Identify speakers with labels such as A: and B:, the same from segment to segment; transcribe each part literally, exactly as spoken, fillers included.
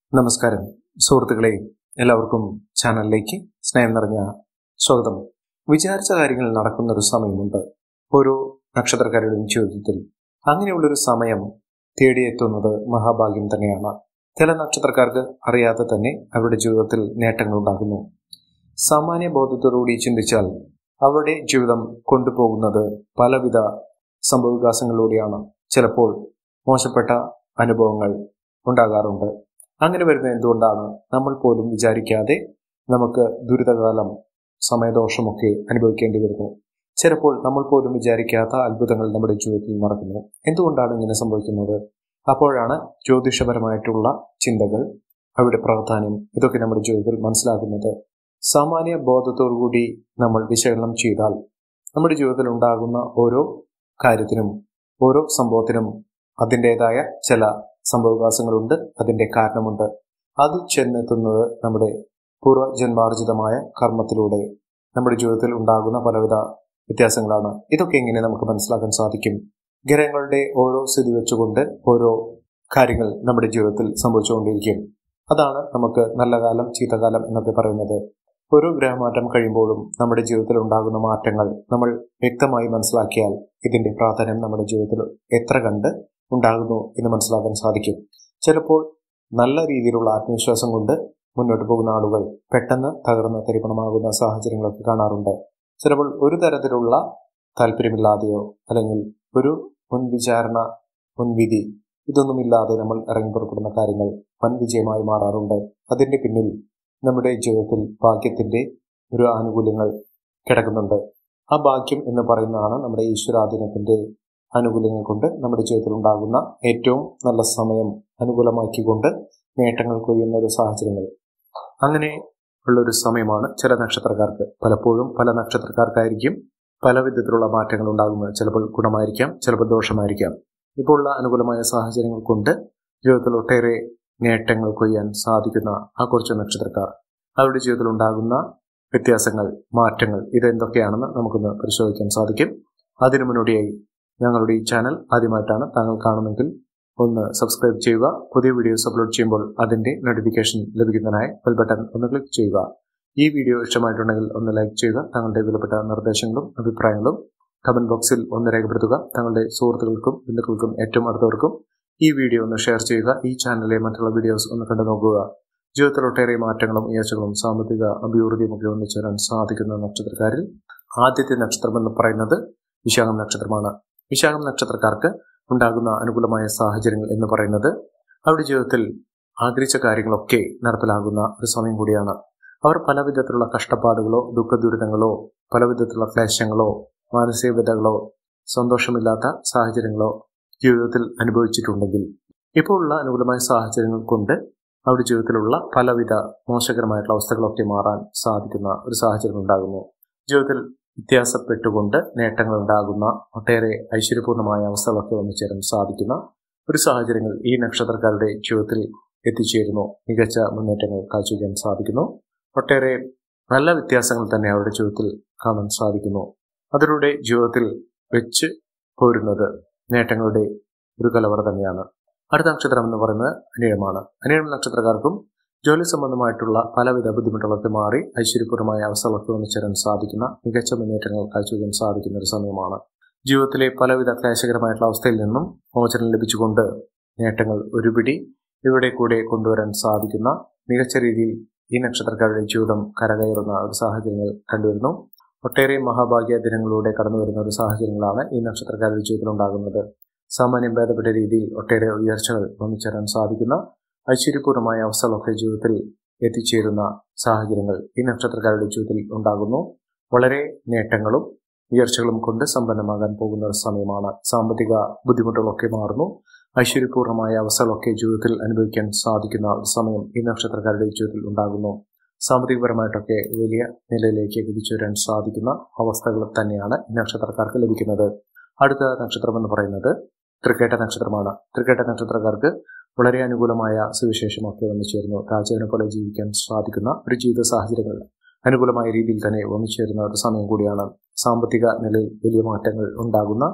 A: നമസ്കാരം സുഹൃത്തുക്കളെ, എല്ലാവർക്കും ചാനലിലേക്ക് സ്നേഹം നിറഞ്ഞ സ്വാഗതം. വിചാരിച്ച കാര്യങ്ങൾ നടക്കുന്ന ഒരു സമയമുണ്ട് ഓരോ നക്ഷത്രക്കാരുടെയും ജീവിതത്തിൽ. അങ്ങനെയുള്ളൊരു സമയം തേടിയെത്തുന്നത് മഹാഭാഗ്യം തന്നെയാണ്. ചില നക്ഷത്രക്കാർക്ക് അറിയാതെ തന്നെ അവരുടെ ജീവിതത്തിൽ നേട്ടങ്ങൾ ഉണ്ടാകുന്നു. സാമാന്യ ബോധത്തോടുകൂടി ചിന്തിച്ചാൽ അവരുടെ ജീവിതം കൊണ്ടുപോകുന്നത് പലവിധ സംഭവവികാസങ്ങളിലൂടെയാണ്. ചിലപ്പോൾ മോശപ്പെട്ട അനുഭവങ്ങൾ ഉണ്ടാകാറുണ്ട്. അങ്ങനെ വരുന്നത് എന്തുകൊണ്ടാണ്? നമ്മൾ പോലും വിചാരിക്കാതെ നമുക്ക് ദുരിതകാലം, സമയദോഷമൊക്കെ അനുഭവിക്കേണ്ടി വരുന്നു. ചിലപ്പോൾ നമ്മൾ പോലും വിചാരിക്കാത്ത അത്ഭുതങ്ങൾ നമ്മുടെ ജീവിതത്തിൽ നടക്കുന്നു. എന്തുകൊണ്ടാണ് ഇങ്ങനെ സംഭവിക്കുന്നത്? അപ്പോഴാണ് ജ്യോതിഷപരമായിട്ടുള്ള ചിന്തകൾ, അവയുടെ പ്രാധാന്യം, ഇതൊക്കെ നമ്മുടെ ജീവിതത്തിൽ മനസ്സിലാക്കുന്നത്. സാമാന്യ ബോധത്തോടുകൂടി നമ്മൾ വിശകലനം ചെയ്താൽ നമ്മുടെ ജീവിതത്തിൽ ഉണ്ടാകുന്ന ഓരോ കാര്യത്തിനും ഓരോ സംഭവത്തിനും അതിൻ്റെതായ ചില സംഭവവികാസങ്ങളുണ്ട്, അതിൻ്റെ കാരണമുണ്ട്. അത് ചെന്നെത്തുന്നത് നമ്മുടെ പൂർവ്വജന്മാർജിതമായ കർമ്മത്തിലൂടെ നമ്മുടെ ജീവിതത്തിൽ ഉണ്ടാകുന്ന പലവിധ വ്യത്യാസങ്ങളാണ്. ഇതൊക്കെ എങ്ങനെ നമുക്ക് മനസ്സിലാക്കാൻ സാധിക്കും? ഗ്രഹങ്ങളുടെ ഓരോ സ്ഥിതി വെച്ചുകൊണ്ട് ഓരോ കാര്യങ്ങൾ നമ്മുടെ ജീവിതത്തിൽ സംഭവിച്ചുകൊണ്ടിരിക്കും. അതാണ് നമുക്ക് നല്ല കാലം, ചീത്തകാലം എന്നൊക്കെ പറയുന്നത്. ഓരോ ഗ്രഹമാറ്റം കഴിയുമ്പോഴും നമ്മുടെ ജീവിതത്തിൽ ഉണ്ടാകുന്ന മാറ്റങ്ങൾ നമ്മൾ വ്യക്തമായി മനസ്സിലാക്കിയാൽ ഇതിന്റെ പ്രാധാന്യം നമ്മുടെ ജീവിതത്തിൽ എത്ര കണ്ട് ഉണ്ടാകുന്നു എന്ന് മനസ്സിലാക്കാൻ സാധിക്കും. ചിലപ്പോൾ നല്ല രീതിയിലുള്ള ആത്മവിശ്വാസം കൊണ്ട് മുന്നോട്ട് പോകുന്ന ആളുകൾ പെട്ടെന്ന് തകർന്ന് തരിപ്പണമാകുന്ന സാഹചര്യങ്ങളൊക്കെ കാണാറുണ്ട്. ചിലപ്പോൾ ഒരു തരത്തിലുള്ള താല്പര്യമില്ലാതെയോ അല്ലെങ്കിൽ ഒരു മുൻവിചാരണ, മുൻവിധി ഇതൊന്നുമില്ലാതെ നമ്മൾ ഇറങ്ങി പുറപ്പെടുന്ന കാര്യങ്ങൾ വൻ വിജയമായി മാറാറുണ്ട്. അതിന്റെ പിന്നിൽ നമ്മുടെ ജീവിതത്തിൽ ഭാഗ്യത്തിന്റെ ഒരു ആനുകൂല്യങ്ങൾ കിടക്കുന്നുണ്ട്. ആ ഭാഗ്യം എന്ന് പറയുന്നതാണ് നമ്മുടെ ഈശ്വരാധീനത്തിന്റെ ആനുകൂല്യങ്ങൾ കൊണ്ട് നമ്മുടെ ജീവിതത്തിൽ ഉണ്ടാകുന്ന ഏറ്റവും നല്ല സമയം അനുകൂലമാക്കിക്കൊണ്ട് നേട്ടങ്ങൾ കൊയ്യുന്ന ഒരു സാഹചര്യങ്ങൾ. അങ്ങനെ ഉള്ളൊരു സമയമാണ് ചില നക്ഷത്രക്കാർക്ക്. പലപ്പോഴും പല നക്ഷത്രക്കാർക്കായിരിക്കും പല വിധത്തിലുള്ള മാറ്റങ്ങൾ ഉണ്ടാകുന്നത്. ചിലപ്പോൾ ഗുണമായിരിക്കാം, ചിലപ്പോൾ ദോഷമായിരിക്കാം. ഇപ്പോൾ ഉള്ള അനുകൂലമായ സാഹചര്യങ്ങൾ കൊണ്ട് ജീവിതത്തിൽ ഒട്ടേറെ നേട്ടങ്ങൾ കൊയ്യാൻ സാധിക്കുന്ന ആ കുറച്ച് നക്ഷത്രക്കാർ, അവരുടെ ജീവിതത്തിൽ ഉണ്ടാകുന്ന വ്യത്യാസങ്ങൾ, മാറ്റങ്ങൾ ഇതെന്തൊക്കെയാണെന്ന് നമുക്കൊന്ന് പരിശോധിക്കാൻ സാധിക്കും. അതിനു മുന്നോടിയായി ഞങ്ങളുടെ ഈ ചാനൽ ആദ്യമായിട്ടാണ് താങ്കൾ കാണുമെങ്കിൽ ഒന്ന് സബ്സ്ക്രൈബ് ചെയ്യുക. പുതിയ വീഡിയോസ് അപ്ലോഡ് ചെയ്യുമ്പോൾ അതിന്റെ നോട്ടിഫിക്കേഷൻ ലഭിക്കുന്നതിനായി ബെൽ ബട്ടൺ ഒന്ന് ക്ലിക്ക് ചെയ്യുക. ഈ വീഡിയോ ഇഷ്ടമായിട്ടുണ്ടെങ്കിൽ ഒന്ന് ലൈക്ക് ചെയ്യുക. താങ്കളുടെ വിലപ്പെട്ട നിർദ്ദേശങ്ങളും അഭിപ്രായങ്ങളും കമന്റ് ബോക്സിൽ ഒന്ന് രേഖപ്പെടുത്തുക. താങ്കളുടെ സുഹൃത്തുക്കൾക്കും ബന്ധുക്കൾക്കും ഏറ്റവും അടുത്തവർക്കും ഈ വീഡിയോ ഒന്ന് ഷെയർ ചെയ്യുക. ഈ ചാനലിലെ മറ്റുള്ള വീഡിയോസ് ഒന്ന് കണ്ടു നോക്കുക. ജീവിതത്തിൽ ഒട്ടേറെ മാറ്റങ്ങളും ഉയർച്ചകളും സാമ്പത്തിക അഭിവൃദ്ധിയും ഒക്കെ ഒന്നിച്ചേരാൻ സാധിക്കുന്ന നക്ഷത്രക്കാരിൽ ആദ്യത്തെ നക്ഷത്രം എന്ന് പറയുന്നത് വിശാഖം നക്ഷത്രമാണ്. വിശാഖം നക്ഷത്രക്കാർക്ക് ഉണ്ടാകുന്ന അനുകൂലമായ സാഹചര്യങ്ങൾ എന്ന് പറയുന്നത് അവരുടെ ജീവിതത്തിൽ ആഗ്രഹിച്ച കാര്യങ്ങളൊക്കെ നടപ്പിലാകുന്ന ഒരു സമയം കൂടിയാണ്. അവർ പല വിധത്തിലുള്ള കഷ്ടപ്പാടുകളോ ദുഃഖ ദുരിതങ്ങളോ പല വിധത്തിലുള്ള ക്ലേശങ്ങളോ മാനസിക വ്യതകളോ സന്തോഷമില്ലാത്ത സാഹചര്യങ്ങളോ ജീവിതത്തിൽ അനുഭവിച്ചിട്ടുണ്ടെങ്കിൽ ഇപ്പോൾ ഉള്ള അനുകൂലമായ സാഹചര്യങ്ങൾ കൊണ്ട് അവരുടെ ജീവിതത്തിലുള്ള പലവിധ മോശകരമായിട്ടുള്ള അവസ്ഥകളൊക്കെ മാറാൻ സാധിക്കുന്ന ഒരു സാഹചര്യം ഉണ്ടാകുന്നു. ജീവിതത്തിൽ വ്യത്യാസപ്പെട്ടുകൊണ്ട് നേട്ടങ്ങൾ ഉണ്ടാകുന്ന ഒട്ടേറെ ഐശ്വര്യപൂർണമായ അവസ്ഥകളൊക്കെ ഒന്നിച്ചേരാൻ സാധിക്കുന്ന ഒരു സാഹചര്യങ്ങൾ ഈ നക്ഷത്രക്കാരുടെ ജീവിതത്തിൽ എത്തിച്ചേരുന്നു. മികച്ച മുന്നേറ്റങ്ങൾ കാഴ്ചവെക്കാൻ സാധിക്കുന്നു. ഒട്ടേറെ നല്ല വ്യത്യാസങ്ങൾ തന്നെ അവരുടെ ജീവിതത്തിൽ കാണാൻ സാധിക്കുന്നു. അതിലൂടെ ജീവിതത്തിൽ വെച്ച് പോരുന്നത് നേട്ടങ്ങളുടെ ഒരു കലവറ തന്നെയാണ്. അടുത്ത നക്ഷത്രം എന്ന് പറയുന്നത് അനിഴമാണ്. അനിഴം നക്ഷത്രക്കാർക്കും ജോലി സംബന്ധമായിട്ടുള്ള പലവിധ ബുദ്ധിമുട്ടുകളൊക്കെ മാറി ഐശ്വര്യപൂർണമായ അവസ്ഥകളൊക്കെ ഒന്നിച്ചേരാൻ സാധിക്കുന്ന മികച്ച മുന്നേറ്റങ്ങൾ കാഴ്ചവെക്കാൻ സാധിക്കുന്ന ഒരു സമയമാണ്. ജീവിതത്തിലെ പലവിധ ക്ലേശകരമായിട്ടുള്ള അവസ്ഥയിൽ നിന്നും മോചനം ലഭിച്ചുകൊണ്ട് നേട്ടങ്ങൾ ഒരുപിടി ഇവിടെ കൂടെ കൊണ്ടുവരാൻ സാധിക്കുന്ന മികച്ച രീതിയിൽ ഈ നക്ഷത്രക്കാരുടെ ജീവിതം കരകയറുന്ന ഒരു സാഹചര്യങ്ങൾ കണ്ടുവരുന്നു. ഒട്ടേറെ മഹാഭാഗ്യ ദിനങ്ങളിലൂടെ കടന്നു വരുന്ന ഒരു സാഹചര്യങ്ങളാണ് ഈ നക്ഷത്രക്കാരുടെ ജീവിതത്തിൽ ഉണ്ടാകുന്നത്. സാമാന്യം ഭേദപ്പെട്ട രീതിയിൽ ഒട്ടേറെ ഉയർച്ചകൾ ഒന്നിച്ചേരാൻ സാധിക്കുന്ന ഐശ്വര്യപൂർണമായ അവസ്ഥകളൊക്കെ ജീവിതത്തിൽ എത്തിച്ചേരുന്ന സാഹചര്യങ്ങൾ ഈ നക്ഷത്രക്കാരുടെ ജീവിതത്തിൽ ഉണ്ടാകുന്നു. വളരെ നേട്ടങ്ങളും ഉയർച്ചകളും കൊണ്ട് സമ്പന്നമാകാൻ പോകുന്ന ഒരു സമയമാണ്. സാമ്പത്തിക ബുദ്ധിമുട്ടുകളൊക്കെ മാറുന്നു. ഐശ്വര്യപൂർണമായ അവസ്ഥകളൊക്കെ ജീവിതത്തിൽ അനുഭവിക്കാൻ സാധിക്കുന്ന ഒരു സമയം ഈ നക്ഷത്രക്കാരുടെ ജീവിതത്തിൽ ഉണ്ടാകുന്നു. സാമ്പത്തികപരമായിട്ടൊക്കെ വലിയ നിലയിലേക്ക് കുതിച്ചു വരാൻ സാധിക്കുന്ന അവസ്ഥകൾ തന്നെയാണ് ഈ നക്ഷത്രക്കാർക്ക് ലഭിക്കുന്നത്. അടുത്ത നക്ഷത്രം എന്ന് പറയുന്നത് തൃക്കേട്ട നക്ഷത്രമാണ്. തൃക്കേട്ട നക്ഷത്രക്കാർക്ക് വളരെ അനുകൂലമായ സുവിശേഷമൊക്കെ വന്നുചേരുന്നു. രാജാവിനെ പോലെ ജീവിക്കാൻ സാധിക്കുന്ന ഒരു ജീവിത സാഹചര്യങ്ങൾ അനുകൂലമായ രീതിയിൽ തന്നെ വന്നുചേരുന്ന ഒരു സമയം കൂടിയാണ്. സാമ്പത്തിക നിലയിൽ വലിയ മാറ്റങ്ങൾ ഉണ്ടാകുന്ന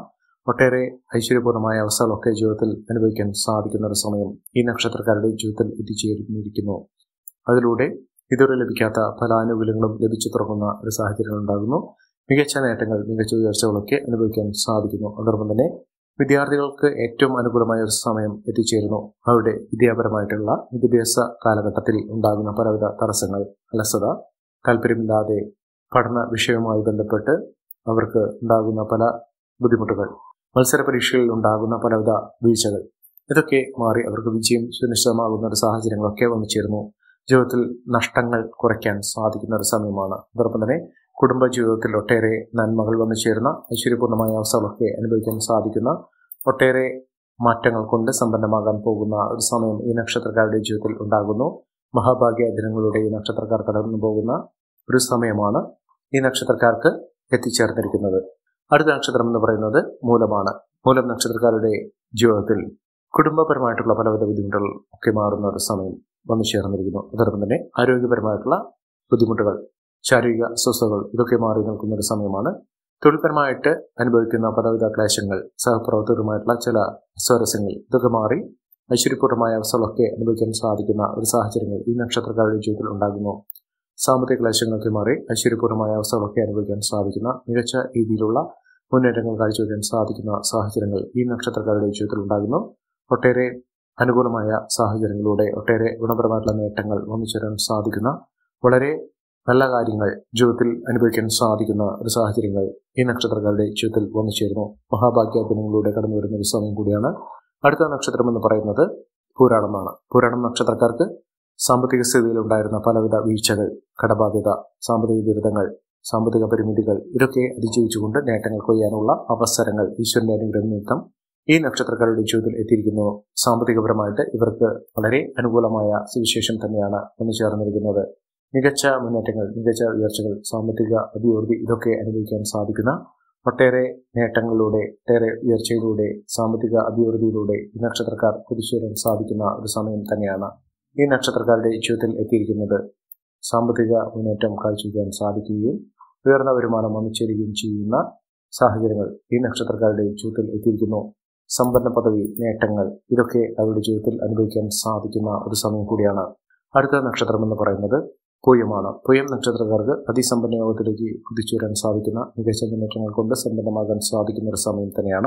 A: ഒട്ടേറെ ഐശ്വര്യപൂർണമായ അവസ്ഥകളൊക്കെ ജീവിതത്തിൽ അനുഭവിക്കാൻ സാധിക്കുന്ന ഒരു സമയം ഈ നക്ഷത്രക്കാരുടെ ജീവിതത്തിൽ എത്തിച്ചേർന്നിരിക്കുന്നു. അതിലൂടെ ഇതുവരെ ലഭിക്കാത്ത പല ആനുകൂല്യങ്ങളും ലഭിച്ചു തുടങ്ങുന്ന ഒരു സാഹചര്യം ഉണ്ടാകുന്നു. മികച്ച നേട്ടങ്ങൾ, മികച്ച ഉയർച്ചകളൊക്കെ അനുഭവിക്കാൻ സാധിക്കുന്നു. അതോടൊപ്പം തന്നെ വിദ്യാർത്ഥികൾക്ക് ഏറ്റവും അനുകൂലമായ ഒരു സമയം എത്തിച്ചേരുന്നു. അവരുടെ വിദ്യാപരമായിട്ടുള്ള വിദ്യാഭ്യാസ കാലഘട്ടത്തിൽ ഉണ്ടാകുന്ന പലവിധ തടസ്സങ്ങൾ, അലസത, താല്പര്യമില്ലാതെ പഠന വിഷയവുമായി ബന്ധപ്പെട്ട് അവർക്ക് ഉണ്ടാകുന്ന പല ബുദ്ധിമുട്ടുകൾ, മത്സര പരീക്ഷകളിൽ ഉണ്ടാകുന്ന പലവിധ വീഴ്ചകൾ, ഇതൊക്കെ മാറി അവർക്ക് വിജയം സുനിശ്ചിതമാകുന്ന ഒരു സാഹചര്യങ്ങളൊക്കെ വന്നു ചേർന്നു. ജീവിതത്തിൽ നഷ്ടങ്ങൾ കുറയ്ക്കാൻ സാധിക്കുന്ന ഒരു സമയമാണ്. അതോടൊപ്പം തന്നെ കുടുംബ ജീവിതത്തിൽ ഒട്ടേറെ നന്മകൾ വന്നു ചേരുന്ന ഐശ്വര്യപൂർണമായ അവസ്ഥകളൊക്കെ അനുഭവിക്കാൻ സാധിക്കുന്ന, ഒട്ടേറെ മാറ്റങ്ങൾ കൊണ്ട് സമ്പന്നമാകാൻ പോകുന്ന ഒരു സമയം ഈ നക്ഷത്രക്കാരുടെ ജീവിതത്തിൽ ഉണ്ടാകുന്നു. മഹാഭാഗ്യ ദിനങ്ങളുടെ ഈ നക്ഷത്രക്കാർ കടന്നു പോകുന്ന ഒരു സമയമാണ് ഈ നക്ഷത്രക്കാർക്ക് എത്തിച്ചേർന്നിരിക്കുന്നത്. അടുത്ത നക്ഷത്രം എന്ന് പറയുന്നത് മൂലമാണ്. മൂലം നക്ഷത്രക്കാരുടെ ജീവിതത്തിൽ കുടുംബപരമായിട്ടുള്ള പലവിധ ബുദ്ധിമുട്ടുകൾ ഒക്കെ മാറുന്ന ഒരു സമയം വന്നു ചേർന്നിരിക്കുന്നു. അതോടൊപ്പം തന്നെ ആരോഗ്യപരമായിട്ടുള്ള ബുദ്ധിമുട്ടുകൾ, ശാരീരിക അസ്വസ്ഥതകൾ, ഇതൊക്കെ മാറി നിൽക്കുന്ന ഒരു സമയമാണ്. തൊഴിൽപരമായിട്ട് അനുഭവിക്കുന്ന പലവിധ ക്ലേശങ്ങൾ, സഹപ്രവർത്തകരുമായിട്ടുള്ള ചില സ്വാരസ്യങ്ങൾ, ഇതൊക്കെ മാറി ഐശ്വര്യപൂർണമായ അവസ്ഥകളൊക്കെ അനുഭവിക്കാൻ സാധിക്കുന്ന ഒരു സാഹചര്യങ്ങൾ ഈ നക്ഷത്രക്കാരുടെ ജീവിതത്തിൽ ഉണ്ടാകുന്നു. സാമ്പത്തിക ക്ലേശങ്ങളൊക്കെ മാറി ഐശ്വര്യപൂർണമായ അവസ്ഥകളൊക്കെ അനുഭവിക്കാൻ സാധിക്കുന്ന, മികച്ച രീതിയിലുള്ള മുന്നേറ്റങ്ങൾ കാഴ്ചവെക്കാൻ സാധിക്കുന്ന സാഹചര്യങ്ങൾ ഈ നക്ഷത്രക്കാരുടെ ജീവിതത്തിൽ ഉണ്ടാകുന്നു. ഒട്ടേറെ അനുകൂലമായ സാഹചര്യങ്ങളിലൂടെ ഒട്ടേറെ ഗുണപരമായിട്ടുള്ള നേട്ടങ്ങൾ വന്നു ചേരാൻ സാധിക്കുന്ന, വളരെ നല്ല കാര്യങ്ങൾ ജീവിതത്തിൽ അനുഭവിക്കാൻ സാധിക്കുന്ന ഒരു സാഹചര്യങ്ങൾ ഈ നക്ഷത്രക്കാരുടെ ജീവിതത്തിൽ വന്നു ചേരുന്നു. മഹാഭാഗ്യ ദിനങ്ങളിലൂടെ കടന്നു വരുന്ന ഒരു സമയം കൂടിയാണ്. അടുത്ത നക്ഷത്രം എന്ന് പറയുന്നത് പൂരാടമാണ്. പൂരാടം നക്ഷത്രക്കാർക്ക് സാമ്പത്തിക സ്ഥിതിയിൽ ഉണ്ടായിരുന്ന പലവിധ വീഴ്ചകൾ, കടബാധ്യത, സാമ്പത്തിക ദുരിതങ്ങൾ, സാമ്പത്തിക പരിമിതികൾ, ഇതൊക്കെ അതിജീവിച്ചുകൊണ്ട് നേട്ടങ്ങൾ കൊയ്യാനുള്ള അവസരങ്ങൾ ഈശ്വരന്റെ അനുഗ്രഹം നിമിത്തം ഈ നക്ഷത്രക്കാരുടെ ജീവിതത്തിൽ എത്തിയിരിക്കുന്നു. സാമ്പത്തികപരമായിട്ട് ഇവർക്ക് വളരെ അനുകൂലമായ സുവിശേഷം തന്നെയാണ് വന്നു ചേർന്നിരിക്കുന്നത്. മികച്ച മുന്നേറ്റങ്ങൾ, മികച്ച ഉയർച്ചകൾ, സാമ്പത്തിക അഭിവൃദ്ധി, ഇതൊക്കെ അനുഭവിക്കാൻ സാധിക്കുന്ന, ഒട്ടേറെ നേട്ടങ്ങളിലൂടെ, ഒട്ടേറെ ഉയർച്ചയിലൂടെ, സാമ്പത്തിക അഭിവൃദ്ധിയിലൂടെ ഈ നക്ഷത്രക്കാർ കുതിച്ചുയരാൻ സാധിക്കുന്ന ഒരു സമയം തന്നെയാണ് ഈ നക്ഷത്രക്കാരുടെ ജീവിതത്തിൽ എത്തിയിരിക്കുന്നത്. സാമ്പത്തിക മുന്നേറ്റം കാഴ്ചവെക്കാൻ സാധിക്കുകയും ഉയർന്ന വരുമാനം വന്നു ചേരുകയും ചെയ്യുന്ന സാഹചര്യങ്ങൾ ഈ നക്ഷത്രക്കാരുടെ ജീവിതത്തിൽ എത്തിയിരിക്കുന്നു. സമ്പന്ന പദവി, നേട്ടങ്ങൾ, ഇതൊക്കെ അവരുടെ ജീവിതത്തിൽ അനുഭവിക്കാൻ സാധിക്കുന്ന ഒരു സമയം കൂടിയാണ്. അടുത്ത നക്ഷത്രം എന്ന് പറയുന്നത് പൂയമാണ്. പൂയം നക്ഷത്രക്കാർക്ക് അതിസമ്പന്ന യോഗത്തിലേക്ക് കുതിച്ചുവരാൻ സാധിക്കുന്ന, മികച്ച മുന്നേറ്റങ്ങൾ കൊണ്ട് സമ്പന്നമാകാൻ സാധിക്കുന്ന ഒരു സമയം തന്നെയാണ്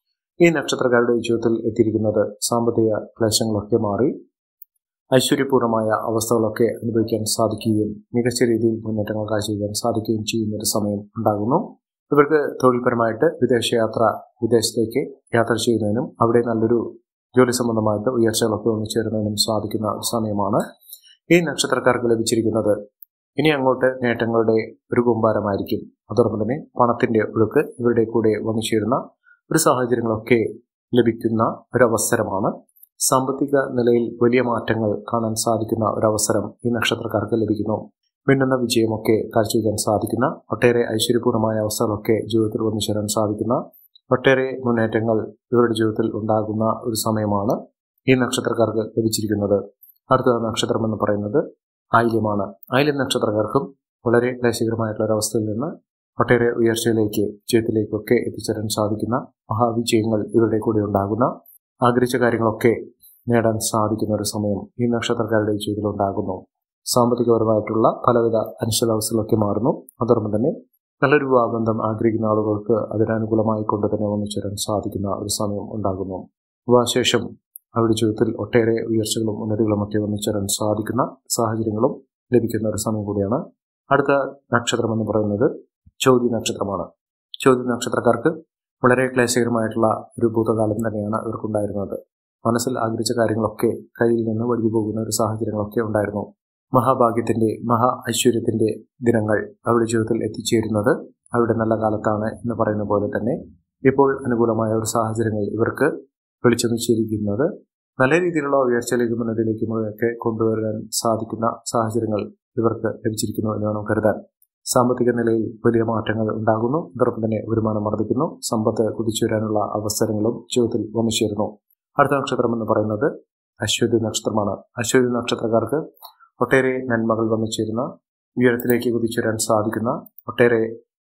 A: ഈ നക്ഷത്രക്കാരുടെ ജീവിതത്തിൽ എത്തിയിരിക്കുന്നത്. സാമ്പത്തിക ക്ലേശങ്ങളൊക്കെ മാറി ഐശ്വര്യപൂർണമായ അവസ്ഥകളൊക്കെ അനുഭവിക്കാൻ സാധിക്കുകയും മികച്ച രീതിയിൽ മുന്നേറ്റങ്ങൾ കാഴ്ചവെക്കാൻ സാധിക്കുകയും ചെയ്യുന്ന ഒരു സമയം ഉണ്ടാകുന്നു. ഇവർക്ക് തൊഴിൽപരമായിട്ട് വിദേശയാത്ര, വിദേശത്തേക്ക് യാത്ര ചെയ്യുന്നതിനും അവിടെ നല്ലൊരു ജോലി സംബന്ധമായിട്ട് ഉയർച്ചകളൊക്കെ വന്നു ചേരുന്നതിനും സാധിക്കുന്ന ഒരു സമയമാണ് ഈ നക്ഷത്രക്കാർക്ക് ലഭിച്ചിരിക്കുന്നത്. ഇനി അങ്ങോട്ട് നേട്ടങ്ങളുടെ ഒരു കൂമ്പാരമായിരിക്കും. അതോടൊപ്പം തന്നെ പണത്തിന്റെ ഒഴുക്ക് ഇവരുടെ കൂടെ വന്നു ചേരുന്ന ഒരു സാഹചര്യങ്ങളൊക്കെ ലഭിക്കുന്ന ഒരവസരമാണ്. സാമ്പത്തിക നിലയിൽ വലിയ മാറ്റങ്ങൾ കാണാൻ സാധിക്കുന്ന ഒരവസരം ഈ നക്ഷത്രക്കാർക്ക് ലഭിക്കുന്നു. മിന്നുന്ന വിജയമൊക്കെ കാഴ്ചവെക്കാൻ സാധിക്കുന്ന, ഒട്ടേറെ ഐശ്വര്യപൂർണമായ അവസ്ഥകളൊക്കെ ജീവിതത്തിൽ വന്നു ചേരാൻ സാധിക്കുന്ന, ഒട്ടേറെ മുന്നേറ്റങ്ങൾ ഇവരുടെ ജീവിതത്തിൽ ഉണ്ടാകുന്ന ഒരു സമയമാണ് ഈ നക്ഷത്രക്കാർക്ക് ലഭിച്ചിരിക്കുന്നത്. അടുത്ത നക്ഷത്രം എന്ന് പറയുന്നത് ആയില്യമാണ്. ആയില്യം നക്ഷത്രക്കാർക്കും വളരെ ക്ലേശകരമായിട്ടുള്ള ഒരവസ്ഥയിൽ നിന്ന് ഒട്ടേറെ ഉയർച്ചയിലേക്ക്, വിജയത്തിലേക്കൊക്കെ എത്തിച്ചേരാൻ സാധിക്കുന്ന, മഹാവിജയങ്ങൾ ഇവരുടെ കൂടെ ഉണ്ടാകുന്ന, ആഗ്രഹിച്ച കാര്യങ്ങളൊക്കെ നേടാൻ സാധിക്കുന്ന ഒരു സമയം ഈ നക്ഷത്രക്കാരുടെ ജീവിതത്തിൽ ഉണ്ടാകുന്നു. സാമ്പത്തികപരമായിട്ടുള്ള പലവിധ അനിശ്ചിതാവസ്ഥകളൊക്കെ മാറുന്നു. അതോടൊപ്പം തന്നെ നല്ലൊരു വിവാഹബന്ധം ആഗ്രഹിക്കുന്ന ആളുകൾക്ക് അതിനനുകൂലമായി കൊണ്ട് തന്നെ വന്നു ചേരാൻ സാധിക്കുന്ന ഒരു സമയം ഉണ്ടാകുന്നു. വിവാഹശേഷം അവരുടെ ജീവിതത്തിൽ ഒട്ടേറെ ഉയർച്ചകളും ഉന്നതികളും ഒക്കെ വന്നു ചേരാൻ സാധിക്കുന്ന സാഹചര്യങ്ങളും ലഭിക്കുന്ന ഒരു സമയം കൂടിയാണ്. അടുത്ത നക്ഷത്രം എന്ന് പറയുന്നത് ചോതി നക്ഷത്രമാണ്. ചോതി നക്ഷത്രക്കാർക്ക് വളരെ ക്ലേശകരമായിട്ടുള്ള ഒരു ഭൂതകാലം തന്നെയാണ് ഇവർക്കുണ്ടായിരുന്നത്. മനസ്സിൽ ആഗ്രഹിച്ച കാര്യങ്ങളൊക്കെ കയ്യിൽ നിന്ന് വഴുതി പോകുന്ന ഒരു സാഹചര്യങ്ങളൊക്കെ ഉണ്ടായിരുന്നു. മഹാഭാഗ്യത്തിന്റെ, മഹാ ഐശ്വര്യത്തിന്റെ ദിനങ്ങൾ അവരുടെ ജീവിതത്തിൽ എത്തിച്ചേരുന്നത് അവരുടെ നല്ല കാലത്താണ് എന്ന് പറയുന്ന പോലെ തന്നെ ഇപ്പോൾ അനുകൂലമായ ഒരു സാഹചര്യങ്ങൾ ഇവർക്ക് വിളിച്ചു നിശ്ചയിക്കുന്നത് നല്ല രീതിയിലുള്ള ഉയർച്ചയിലേക്കും ഉന്നതിയിലേക്കും ഒക്കെ കൊണ്ടുവരാൻ സാധിക്കുന്ന സാഹചര്യങ്ങൾ ഇവർക്ക് ലഭിച്ചിരിക്കുന്നു എന്ന് വേണം കരുതാൻ. സാമ്പത്തിക നിലയിൽ വലിയ മാറ്റങ്ങൾ ഉണ്ടാകുന്നു. അതോടൊപ്പം തന്നെ വരുമാനം വർദ്ധിക്കുന്നു. സമ്പത്ത് കുതിച്ചുവരാനുള്ള അവസരങ്ങളും ജീവിതത്തിൽ വന്നു ചേരുന്നു. അടുത്ത നക്ഷത്രം എന്ന് പറയുന്നത് അശ്വതി നക്ഷത്രമാണ്. അശ്വതി നക്ഷത്രക്കാർക്ക് ഒട്ടേറെ നന്മകൾ വന്നു ചേരുന്ന, ഉയരത്തിലേക്ക് കുതിച്ചുവരാൻ സാധിക്കുന്ന, ഒട്ടേറെ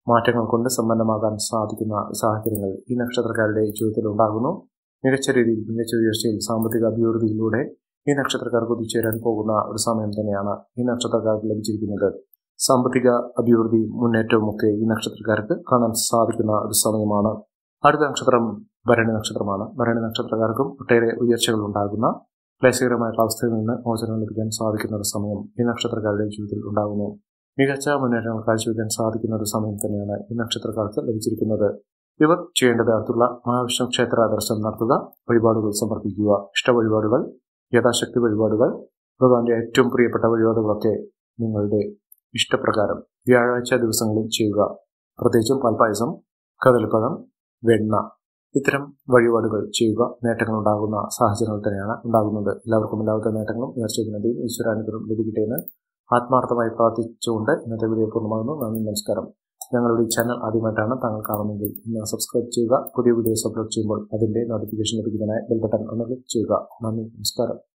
A: മാറ്റങ്ങൾ കൊണ്ട് സമ്പന്നമാകാൻ സാധിക്കുന്ന സാഹചര്യങ്ങൾ ഈ നക്ഷത്രക്കാരുടെ ജീവിതത്തിൽ ഉണ്ടാകുന്നു. മികച്ച രീതിയിൽ മികച്ച ഉയർച്ചയിൽ സാമ്പത്തിക അഭിവൃദ്ധിയിലൂടെ ഈ നക്ഷത്രക്കാർ കുതിച്ചുയരാൻ പോകുന്ന ഒരു സമയം തന്നെയാണ് ഈ നക്ഷത്രക്കാർക്ക് ലഭിച്ചിരിക്കുന്നത്. സാമ്പത്തിക അഭിവൃദ്ധി മുന്നേറ്റവും ഒക്കെ ഈ നക്ഷത്രക്കാർക്ക് കാണാൻ സാധിക്കുന്ന ഒരു സമയമാണ്. അടുത്ത നക്ഷത്രം ഭരണി നക്ഷത്രമാണ്. ഭരണി നക്ഷത്രക്കാർക്കും ഒട്ടേറെ ഉയർച്ചകൾ ഉണ്ടാകുന്ന ക്ലേശകരമായിട്ടുള്ള അവസ്ഥയിൽ നിന്ന് മോചനം ലഭിക്കാൻ സാധിക്കുന്ന ഒരു സമയം ഈ നക്ഷത്രക്കാരുടെ ജീവിതത്തിൽ ഉണ്ടാകുന്നു. മികച്ച മുന്നേറ്റങ്ങൾ കാഴ്ചവെക്കാൻ സാധിക്കുന്ന ഒരു സമയം തന്നെയാണ് ഈ നക്ഷത്രക്കാർക്ക് ലഭിച്ചിരിക്കുന്നത്. ഇവർ ചെയ്യേണ്ടത് അടുത്തുള്ള മഹാവിഷ്ണു ക്ഷേത്ര ദർശനം നടത്തുക, വഴിപാടുകൾ സമർപ്പിക്കുക. ഇഷ്ട വഴിപാടുകൾ, യഥാശക്തി വഴിപാടുകൾ, ഭഗവാന്റെ ഏറ്റവും പ്രിയപ്പെട്ട വഴിപാടുകളൊക്കെ നിങ്ങളുടെ ഇഷ്ടപ്രകാരം വ്യാഴാഴ്ച ദിവസങ്ങളിൽ ചെയ്യുക. പ്രത്യേകിച്ചും പാൽപ്പായസം, കദളിപ്പഴം, വെണ്ണ ഇത്തരം വഴിപാടുകൾ ചെയ്യുക. നേട്ടങ്ങൾ ഉണ്ടാകുന്ന സാഹചര്യങ്ങൾ തന്നെയാണ് ഉണ്ടാകുന്നത്. എല്ലാവർക്കും എല്ലാവിധ നേട്ടങ്ങളും ഉയർച്ചയ്ക്കുന്നതിനും ഈശ്വരാനുഗ്രഹം ലഭിക്കട്ടെ എന്ന് ആത്മാർത്ഥമായി പ്രാർത്ഥിച്ചുകൊണ്ട് ഇന്നത്തെ വീഡിയോ പൂർണ്ണമാകുന്നു. നന്ദി, നമസ്കാരം. ഞങ്ങളുടെ ഈ ചാനൽ ആദ്യമായിട്ടാണ് താങ്കൾ കാണുമെങ്കിൽ ഇന്ന് സബ്സ്ക്രൈബ് ചെയ്യുക. പുതിയ വീഡിയോസ് അപ്ലോഡ് ചെയ്യുമ്പോൾ അതിന്റെ നോട്ടിഫിക്കേഷൻ ലഭിക്കുന്നതിനായി ബെൽ ബട്ടൺ ഒന്ന് ക്ലിക്ക് ചെയ്യുക. നന്ദി, നമസ്കാരം.